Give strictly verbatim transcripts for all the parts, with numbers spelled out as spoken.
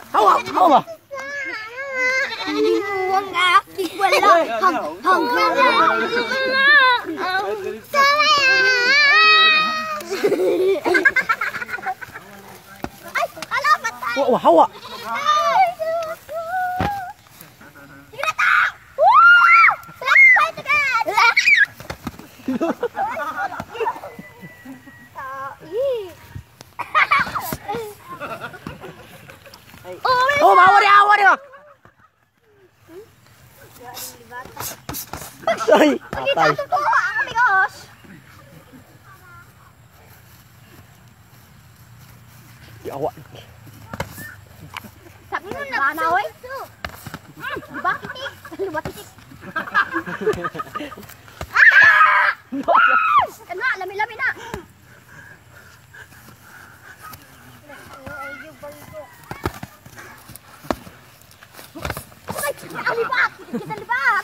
Hawa, hawa. Hindi mo nga. Wala. Hang, hang, ay, alamat tayo. Wah, hawa. Sige na tao. Woo! Let's fight again. Oh, bawa dia, bawa dia. Ay, patay. Amigos. Di awak. Sabi mo na, banaw eh. Diba, titik? Diba, titik? Kana, lami-lami na. Ang libat! Kita libat!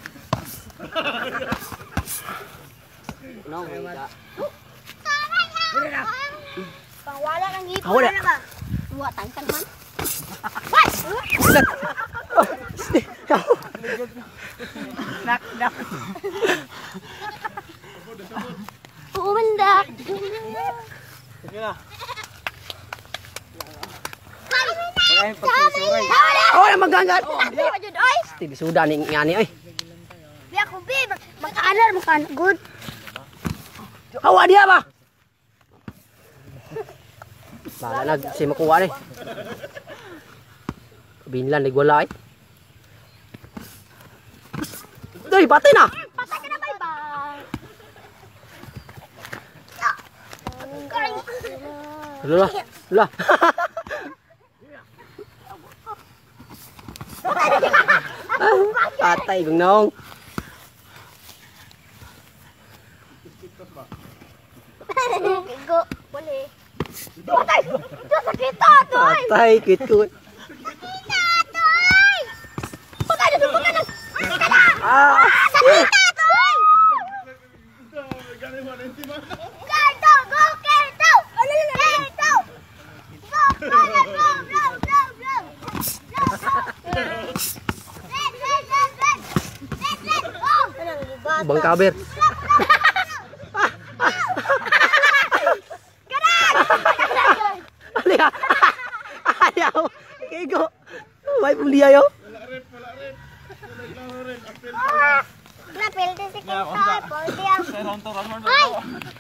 No, wala. Pangwala ng ngipon. Wala. Na ba? Dua tangkan man. What? Nak, nak. Umendak. Sige na. Ay, pagsusuray. Oh, na maganggat. Oy. Tibi suda ni ngani oy. Biya ko bi, makaanar mo kan good. Hawa dia ba? Bala na si makuha ni. Binlan ni wala eh. Doy, patay na. Patay ka na bye-bye. Lula. Lula. Patay kong nong. Go, boleh. Patay. Diyos, sakit to, Toy. Patay, kit-kut. Sakit to, Toy. Patay na, patay na. Patay na. Ah. Sakit to, Toy. Kerto, go, Kerto. Kerto. Go, go, go, go, go, go. Red, red, red, red. Red, red, go. Bang kaber. Alia. Ayaw. Kigo. May puliya yo. Wala rin, wala rin. Wala rin, apel. Napil din si Kim Toy. Pwede ang... Ron to, ron mo.